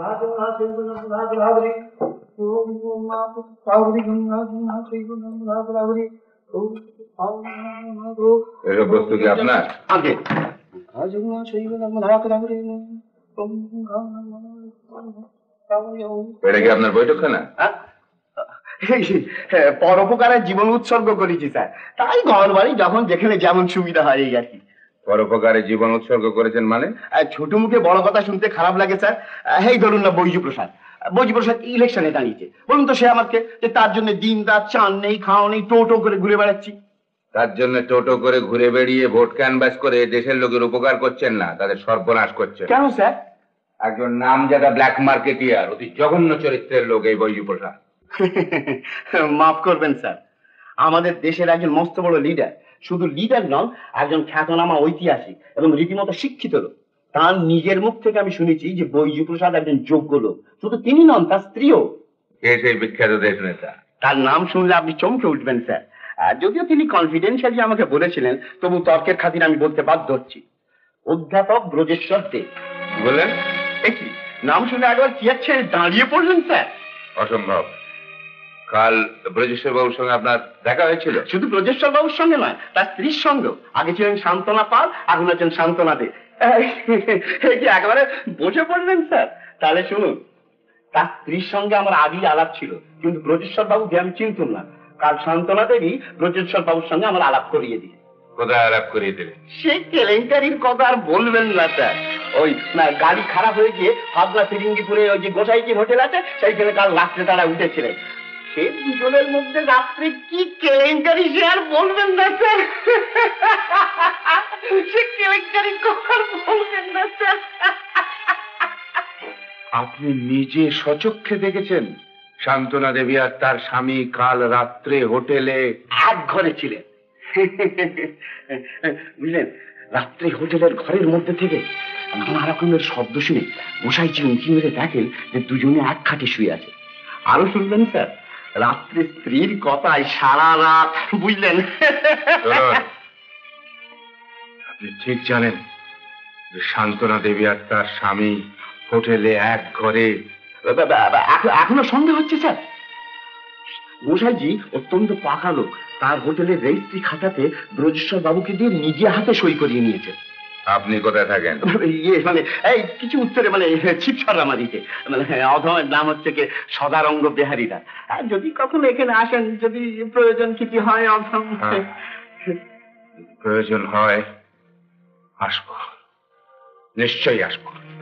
এসব বস্তু কি আপনার? আগে এটা কি আপনার বৈঠকখানা? পরোপকারের জীবন উৎসর্গ করেছি স্যার, তাই ঘর বাড়ি যখন যেখানে যেমন সুবিধা হয় এই আর কি। পরোপকারে জীবন উৎসর্গ করেছেন মানে? ছোট মুখে বড় কথা শুনতে খারাপ লাগে স্যার। এই ধরুন না বৈজু প্রসাদ, ইলেকশনে দাঁড়িয়েছে, বলুন তো সে আমাকে যে তার জন্য দিন রাত চান নেই খাওয়া নেই টোটো করে ঘুরে বেড়াচ্ছি। তার জন্য টোটো করে ঘুরে বেড়িয়ে ভোট ক্যানভাস করে দেশের লোকের উপকার করছেন না, তাদের সর্বনাশ করছেন। কেন স্যার? একজন নামজাদা ব্ল্যাক মার্কেটিয়ার, অতি জঘন্য চরিত্রের লোক এই বৈজু প্রসাদ। মাফ করবেন স্যার, আমাদের দেশের একজন মস্ত বড় লিডার, শুধু লিডার নন, একজন খ্যাতনামা ঐতিহাসিক এবং রীতিমতো শিক্ষিত লোক। তার নিজের মুখ থেকে আমি শুনেছি যে বৈজু প্রসাদ একজন যোগ্য লোক। শুধু তিনি নন, তার স্ত্রীও। কে সেই বিখ্যাত দেশ নেতা? তার নাম শুনলে আপনি চমকে উঠবেন স্যার। যদিও তিনি কনফিডেন্সিয়ালি আমাকে বলেছিলেন, তবু তর্কের খাতিরে আমি বলতে বাধ্য হচ্ছি। অধ্যাপক ব্রজেশ্বর দে। বলেন? কি নাম শুনে একবার চেয়ার ছেড়ে দাঁড়িয়ে পড়লেন স্যার। অসম্ভব। কাল ব্রজেশ্বর বাবুর সঙ্গে আপনার দেখা হয়েছিল? শুধু ব্রজেশ্বর বাবুর সঙ্গে নয়, তার স্ত্রীর সঙ্গেও। আগে ছিলেন শান্তনা পাল, এখন আছেন শান্তনা দে। কি একেবারে বসে পড়লেন স্যার? তাহলে শুনুন, তার স্ত্রীর সঙ্গে আমার আগেই আলাপ ছিল, কিন্তু ব্রজেশ্বর বাবুকে আমি চিনতাম না। কাল শান্তনা দেবী ব্রজেশ্বর বাবুর সঙ্গে আমার আলাপ করিয়ে দিয়ে। কোথায় আলাপ করিয়ে দিলেন? সেই কেলেঙ্কারির কথা আর বলবেন না স্যার। ওই না, গাড়ি খারাপ হয়ে গিয়ে হাবড়া ফিরিঙ্গিপুরে ওই যে গোসাইজি হোটেল আছে, সেইখানে কাল রাত্রে তারা উঠেছিলেন। সেই দুজনের মধ্যে রাত্রে কি কেলেঙ্কারি সে আর বলবেন না স্যার। সে কেলেঙ্কারি কথা আর বলবেন না স্যার। আপনি নিজে সচক্ষে দেখেছেন শান্তনা দেবী আর তার স্বামী কাল রাত্রে হোটেলে এক ঘরে ছিলেন? বুঝলেন, রাত্রে হোটেলের ঘরের মধ্যে থেকে নানা রকমের শব্দ শুনে গোসাইজি উঁকি মেরে দেখেন যে দুজনে এক খাটে শুয়ে আছে। আরো শুনবেন স্যার, রাত্রে স্ত্রীর কথায় সারা রাত। বুঝলেন? আপনি ঠিক জানেন যে শান্তনা দেবী আর তার স্বামী হোটেলে এক ঘরে? এখনো সন্দেহ হচ্ছে স্যার? গোসাইজি অত্যন্ত পাকা লোক, তার হোটেলের রেজিস্ট্রি খাতাতে ব্রজেশ্বর বাবুকে দিয়ে নিজে হাতে সই করিয়ে নিয়েছে। আপনি কোথায় থাকেন? মানে এই কিছু উত্তরে, মানে ছিপছড়ামারিতে। মানে অধমের নাম হচ্ছে কি সদারঙ্গ বিহারীরা। যদি কখনো এখানে আসেন, যদি প্রয়োজন কিছু হয় অধম। প্রয়োজন হয় আসবো, নিশ্চয়ই আসবো।